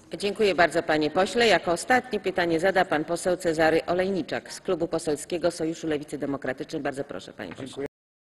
Dziękuję bardzo, panie pośle. Jako ostatni pytanie zada pan poseł Cezary Olejniczak z Klubu Poselskiego Sojuszu Lewicy Demokratycznej. Bardzo proszę, panie pośle.